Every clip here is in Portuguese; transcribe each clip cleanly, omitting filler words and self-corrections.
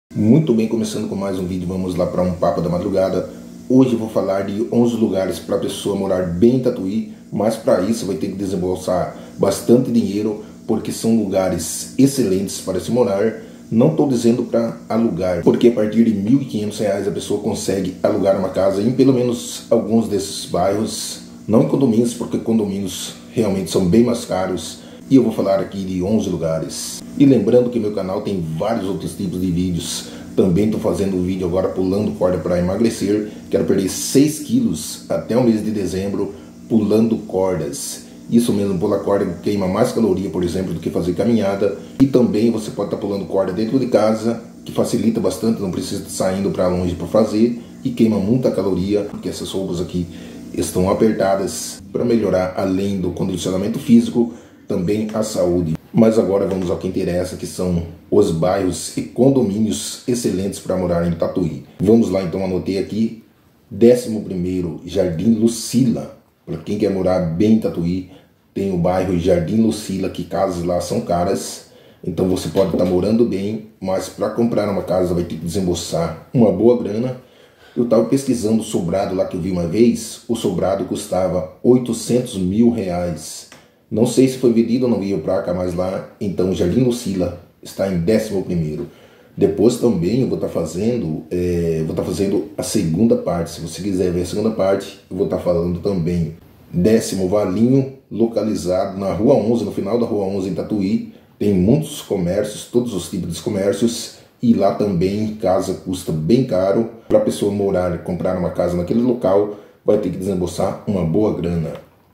Muito bem, começando com mais um vídeo, vamos lá para um papo da madrugada. Hoje eu vou falar de 11 lugares para a pessoa morar bem em Tatuí, mas para isso vai ter que desembolsar bastante dinheiro, porque são lugares excelentes para se morar. Não estou dizendo para alugar, porque a partir de R$ 1.500 a pessoa consegue alugar uma casa em pelo menos alguns desses bairros, não em condomínios, porque condomínios realmente são bem mais caros. E eu vou falar aqui de 11 lugares. E lembrando que meu canal tem vários outros tipos de vídeos. Também estou fazendo um vídeo agora pulando corda para emagrecer. Quero perder 6 quilos até o mês de dezembro pulando cordas. Isso mesmo, pular corda queima mais caloria, por exemplo, do que fazer caminhada. E também você pode estar pulando corda dentro de casa, que facilita bastante, não precisa estar saindo para longe para fazer. E queima muita caloria, porque essas roupas aqui estão apertadas para melhorar, além do condicionamento físico, também a saúde. Mas agora vamos ao que interessa, que são os bairros e condomínios excelentes para morar em Tatuí. Vamos lá, então, anotei aqui: 11º, Jardim Lucila. Para quem quer morar bem em Tatuí, tem o bairro Jardim Lucila, que casas lá são caras. Então você pode estar morando bem, mas para comprar uma casa vai ter que desembolsar uma boa grana. Eu estava pesquisando o sobrado lá que eu vi uma vez. O sobrado custava R$ 800 mil. Não sei se foi vendido ou não veio para cá, mas lá, então, Jardim Lucila está em 11º. Depois também eu vou estar fazendo a segunda parte. Se você quiser ver a segunda parte, eu vou estar falando também. 10º, Valinho, localizado na Rua 11, no final da Rua 11 em Tatuí. Tem muitos comércios, todos os tipos de comércios. E lá também, casa custa bem caro. Para a pessoa morar, comprar uma casa naquele local, vai ter que desembolsar uma boa grana.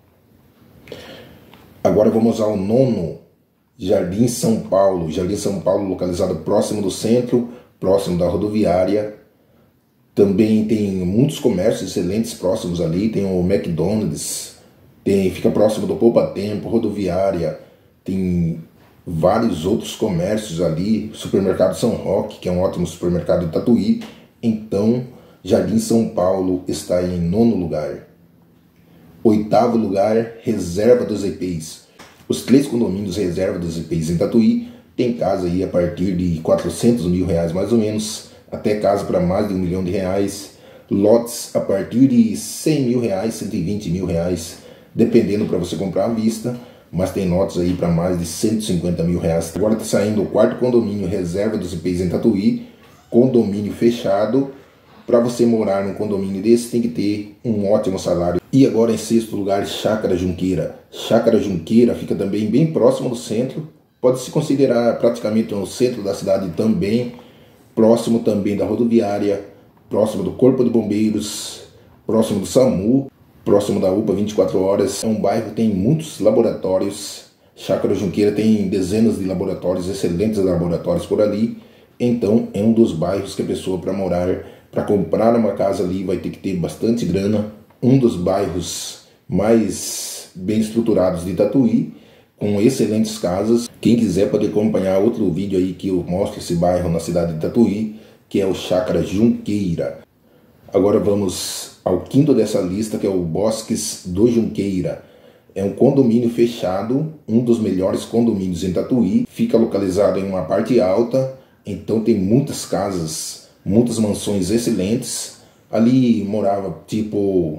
Agora vamos ao 9º, Jardim São Paulo. Jardim São Paulo, localizado próximo do centro, próximo da rodoviária. Também tem muitos comércios excelentes próximos ali. Tem o McDonald's, fica próximo do Poupa Tempo, rodoviária. Tem vários outros comércios ali. Supermercado São Roque, que é um ótimo supermercado de Tatuí. Então, Jardim São Paulo está em 9º lugar. 8º lugar, Reserva dos Ipês. Os 3 condomínios Reserva dos Ipês em Tatuí tem casa aí a partir de R$ 400 mil mais ou menos, até casa para mais de R$ 1 milhão. Lotes a partir de R$ 100 mil, R$ 120 mil, dependendo para você comprar à vista, mas tem lotes aí para mais de R$ 150 mil. Agora está saindo o 4º condomínio Reserva dos Ipês em Tatuí, condomínio fechado. Para você morar num condomínio desse, tem que ter um ótimo salário. E agora em 6º lugar, Chácara Junqueira. Chácara Junqueira fica também bem próximo do centro. Pode se considerar praticamente no centro da cidade também. Próximo também da rodoviária, próximo do Corpo de Bombeiros, próximo do SAMU, próximo da UPA 24 horas. É um bairro que tem muitos laboratórios. Chácara Junqueira tem dezenas de laboratórios, excelentes laboratórios por ali. Então é um dos bairros que a pessoa para morar, para comprar uma casa ali, vai ter que ter bastante grana. Um dos bairros mais bem estruturados de Tatuí, com excelentes casas. Quem quiser pode acompanhar outro vídeo aí que eu mostro esse bairro na cidade de Tatuí, que é o Chácara Junqueira. Agora vamos ao 5º dessa lista, que é o Bosques do Junqueira. É um condomínio fechado, um dos melhores condomínios em Tatuí. Fica localizado em uma parte alta, então tem muitas casas, muitas mansões excelentes. Ali morava tipo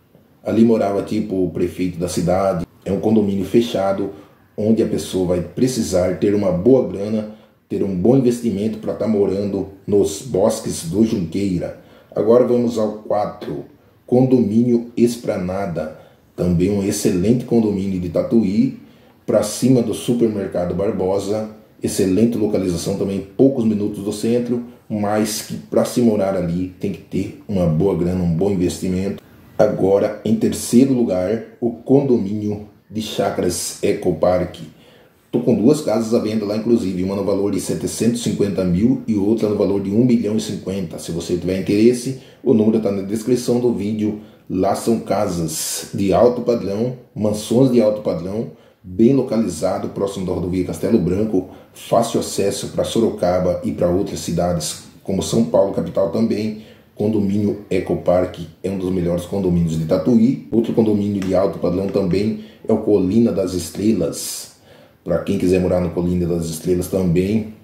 o prefeito da cidade. É um condomínio fechado, onde a pessoa vai precisar ter uma boa grana, ter um bom investimento para estar morando nos Bosques do Junqueira. Agora vamos ao 4º, Condomínio Esplanada. Também um excelente condomínio de Tatuí, para cima do Supermercado Barbosa. Excelente localização também, poucos minutos do centro, mas que para se morar ali tem que ter uma boa grana, um bom investimento. Agora, em 3º lugar, o condomínio de Chácaras Ecopark. Estou com 2 casas à venda lá, inclusive, uma no valor de 750 mil e outra no valor de 1 milhão e 50. Se você tiver interesse, o número está na descrição do vídeo. Lá são casas de alto padrão, mansões de alto padrão, bem localizado, próximo da rodovia Castelo Branco, fácil acesso para Sorocaba e para outras cidades, como São Paulo, capital também. Condomínio Ecopark é um dos melhores condomínios de Tatuí. Outro condomínio de alto padrão também é o Colina das Estrelas. Para quem quiser morar no Colina das Estrelas também,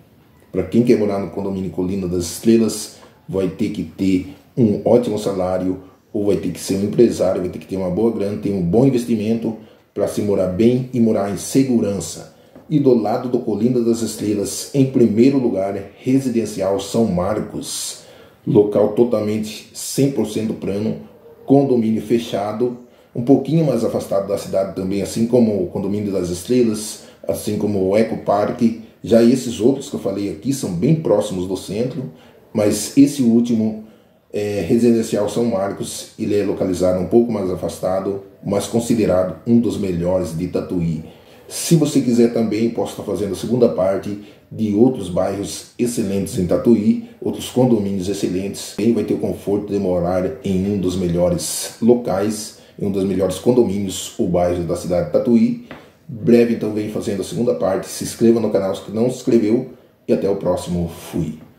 Para quem quer morar no condomínio Colina das Estrelas, vai ter que ter um ótimo salário, ou vai ter que ser um empresário, vai ter que ter uma boa grana, ter um bom investimento para se morar bem e morar em segurança. E do lado do Colina das Estrelas, em primeiro lugar, Residencial São Marcos, local totalmente 100% plano, condomínio fechado, um pouquinho mais afastado da cidade também, assim como o Condomínio das Estrelas, assim como o Eco Parque. Já esses outros que eu falei aqui são bem próximos do centro, mas esse último, Residencial São Marcos, ele é localizado um pouco mais afastado, mas considerado um dos melhores de Tatuí. Se você quiser também, posso estar fazendo a segunda parte de outros bairros excelentes em Tatuí, outros condomínios excelentes. Quem vai ter o conforto de morar em um dos melhores locais, em um dos melhores condomínios ou bairros da cidade de Tatuí. Breve então vem fazendo a segunda parte. Se inscreva no canal se não se inscreveu e até o próximo. Fui.